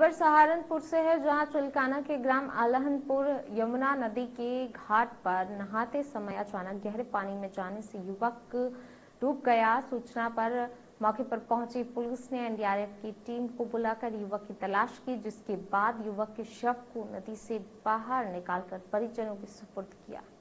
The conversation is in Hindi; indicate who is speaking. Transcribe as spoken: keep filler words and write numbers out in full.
Speaker 1: खबर सहारनपुर से है, जहां चुलकाना के ग्राम आलहनपुर यमुना नदी के घाट पर नहाते समय अचानक गहरे पानी में जाने से युवक डूब गया। सूचना पर मौके पर पहुंची पुलिस ने एन डी आर एफ की टीम को बुलाकर युवक की तलाश की, जिसके बाद युवक के शव को नदी से बाहर निकालकर परिजनों के सुपुर्द किया।